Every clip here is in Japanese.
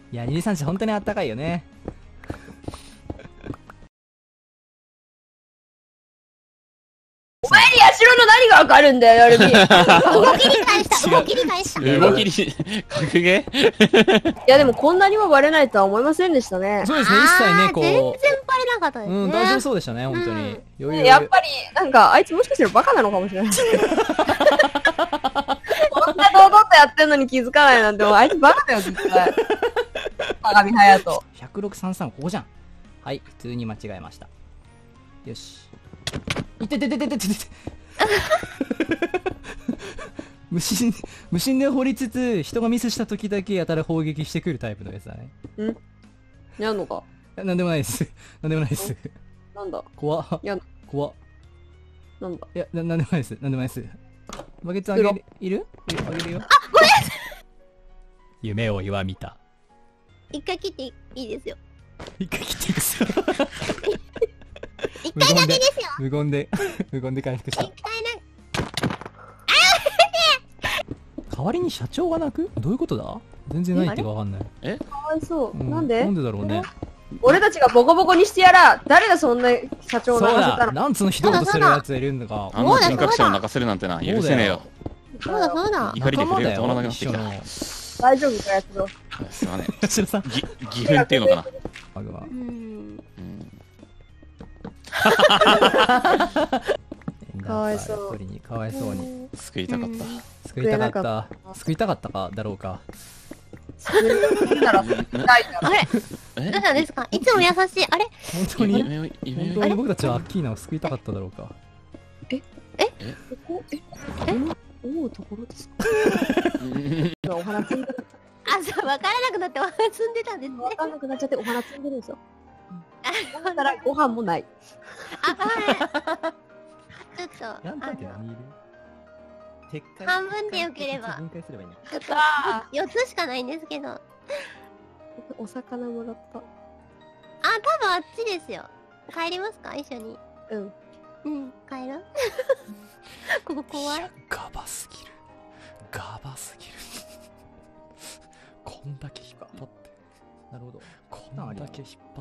いや、223本当にあったかいよね。 お前にヤシロの何がわかるんだよ、ヨルミ。 動き理解した、動き理解した。 動きに、格ゲーいやでもこんなにもバレないとは思いませんでしたね。 そうですね、一切ね、こ全然う。 バレなかったですね。 うん、大丈夫そうでしたね、本当に。余裕。 やっぱり、なんか、あいつもしかしたらバカなのかもしれない。こんな堂々とやってんのに気づかないなんて、もうあいつバカだよ、絶対。鏡隼人。 10633、ここじゃん。はい、普通に間違えました。よし。いててててててて。無心で掘りつつ、人がミスした時だけやたら砲撃してくるタイプのやつだね。 やんのか。 なんでもないです。なんでもないです。 なんだ。 怖っ。 やん怖っ。 なんだ。 いや、なんでもないです。なんでもないです。バケツあげる、いるあげるよ。 あ、ごめん。 夢を岩見た。 一回切っていいですよ。 一回切っていくっすよ。 一回だけですよ。 無言で回復した。 一回だけ。 代わりに社長が泣くどういうことだ全然ないってかわかんない。 かわいそう。 うんなんでなんでだろうね。 俺たちがボコボコにしてやら、誰がそんな社長をそう泣かせただ、 の。 なんつうのひどいことするやつがいるんだか。 あの人格者を泣かせるなんてな、許せねえよ。 そうだそうだ。 怒りで仲間だ筆が止まらなくなよ、 ってきた。 一緒の。 大丈夫か、やつろ。 すまね後ろさん。 え。義憤っていうのかな。 バグは。 かわいそう一人にかわいそうに。 救いたかった。 救いたかっ救えなかた。救いたかったかだろうか。 なら、痛いだろ。 あれどうしたんですか？いつも優しい。あれ本当に、 夢を本当に僕たちはアッキーナを救いたかっただろうか。 ここ、思うところですか？お花摘んでる。 あ、そう、わからなくなって積んでたんですね。 わかんなくなっちゃってお花摘んでるんですよ。 あ、 だったらご飯もない。 あ、ちょっと、 ヤンタって何いる鉄塊半分でよければ分解すればいいの。 やった 4つしかないんですけど。あ、 お魚もらった。 多分あっちですよ。帰りますか一緒に。 うん。 うん、帰ろう。ここ怖い。 ガバすぎる。ガバすぎる。こんだけ引っ張って。なるほど。こんだけ引っ張って。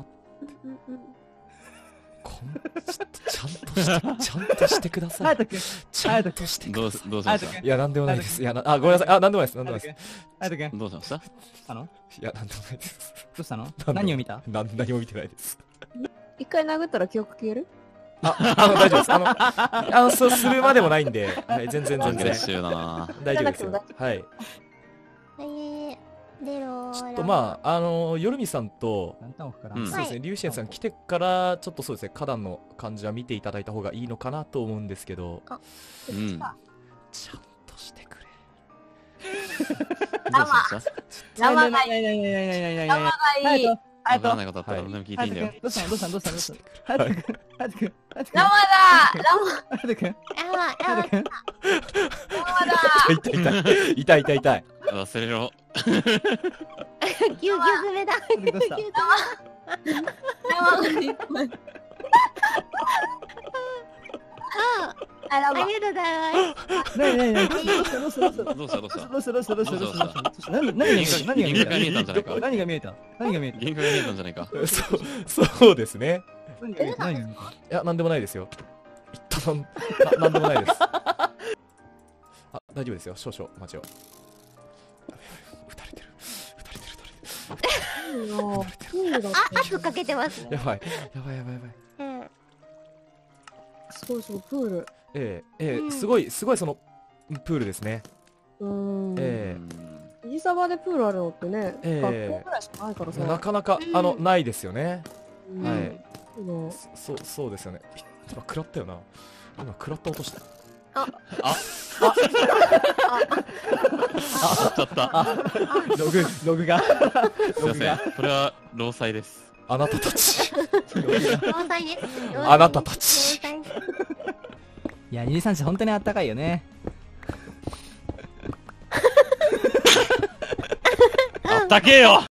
ちゃんとしてください。ちゃんとしてください。 どうしました？ いや、なんでもないです。いや、ごめんなさい。なんでもないです。なんでもないです。 どうしました？ いや、なんでもないです。どうしたの？ 何何を見た？ 何も見てないです。 一回殴ったら記憶消える？ 大丈夫です。そうするまでもないんで、全然。 アグレッシブだな。 大丈夫ですよ。はい。 出ろー。 ちょっとヨルミさんと、そうですね、リュウシエンさん来てから、ちょっとそうですね、花壇の感じは見ていただいた方がいいのかなと思うんですけど、ちゃんとしてくれ。どうしました？ 生がいい。 ない生がいい。 わからないことあったら何でも聞いていいんだよ。 どうしたのハヤトくん。 生だハヤトくん。 痛い。忘れろ。 ぎゅうぎゅう詰めだ。ぎゅうぎゅう詰めだ。 生がいっぱい。 ありがとうございます。 どうした何が見えた限界が見えたんじゃないか。 そうですね。 いや、なんでもないですよ。なんでもないです。あ、大丈夫ですよ。少々お待ちを。撃たれてる。 あ、圧かけてますね。 やばい。 すごいプール。 すごいそのプールですね。 藤沢でプールあるのってね、学校ぐらいしかないからさ。 なかなかないですよね。はい。そうですよね。今食らったよな。今食らった音した。ちょっと。 ログが。 すいません。これは労災です。あなたたち。 労災です。 あなたたち。 いや、223本当にあったかいよね。 あったけえよ。